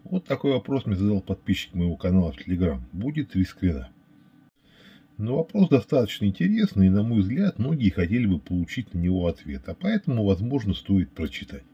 Вот такой вопрос мне задал подписчик моего канала в Telegram. Будет 3 скрина. Но вопрос достаточно интересный, и, на мой взгляд, многие хотели бы получить на него ответ, а поэтому, возможно, стоит прочитать.